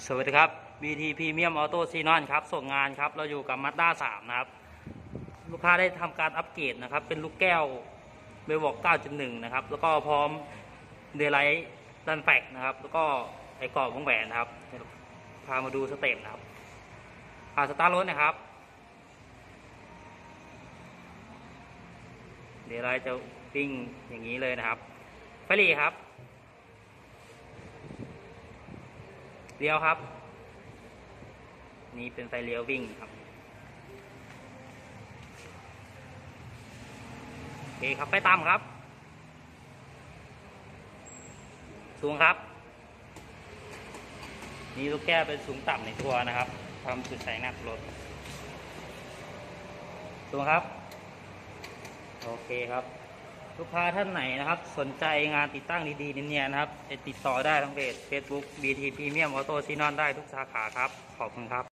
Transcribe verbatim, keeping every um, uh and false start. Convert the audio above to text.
สวัสดีครับ บี ที Premium Auto Xenon ครับส่งงานครับเราอยู่กับ Mazda สามนะครับลูกค้าได้ทำการอัปเกรดนะครับเป็นลูกแก้วเบลบอก เก้าจุดหนึ่ง นะครับแล้วก็พร้อมเดย์ไลท์ดันแฟกนะครับแล้วก็ไอ้กรอบวงแหวนนะครับพามาดูสเต็ปนะครับพาสตาร์ทรถนะครับเดย์ไลท์จะวิ่งอย่างนี้เลยนะครับไฟหลีครับเลี้ยวครับนี่เป็นไฟเลี้ยววิ่งครับโอเคครับไฟต่ำครับสูงครับนี่ลูกแก้วเป็นสูงต่ำในตัวนะครับทำจุดใส่หน้ารถสูงครับโอเคครับลูกค้าท่านไหนนะครับสนใจงานติดตั้งดีๆเนี่ยนะครับติดต่อได้ทางเพจ Facebook บี ที Premium Auto Xenon ได้ทุกสาขาครับขอบคุณครับ